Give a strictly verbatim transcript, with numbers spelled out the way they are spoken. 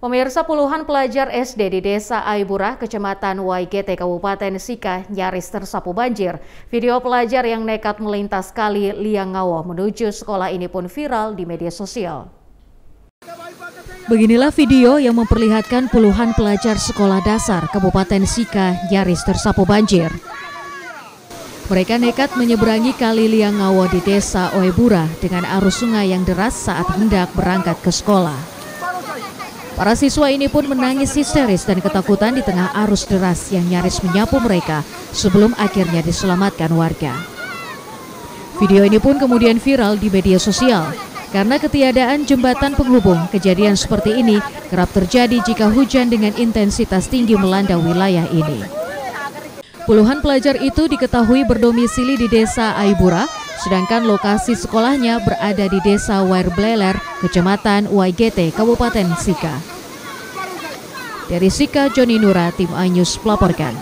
Pemirsa, puluhan pelajar S D di Desa Aiburah, Kecamatan Y G T, Kabupaten Sika nyaris tersapu banjir. Video pelajar yang nekat melintas kali Liangawo menuju sekolah ini pun viral di media sosial. Beginilah video yang memperlihatkan puluhan pelajar sekolah dasar Kabupaten Sika nyaris tersapu banjir. Mereka nekat menyeberangi kali Liangawo di Desa Aiburah dengan arus sungai yang deras saat hendak berangkat ke sekolah. Para siswa ini pun menangis histeris dan ketakutan di tengah arus deras yang nyaris menyapu mereka sebelum akhirnya diselamatkan warga. Video ini pun kemudian viral di media sosial. Karena ketiadaan jembatan penghubung, kejadian seperti ini kerap terjadi jika hujan dengan intensitas tinggi melanda wilayah ini. Puluhan pelajar itu diketahui berdomisili di Desa Aiburah, sedangkan lokasi sekolahnya berada di Desa Wairbleler, Kecamatan Y G T, Kabupaten Sika. Dari Sika, Joni Nura, Tim iNews melaporkan.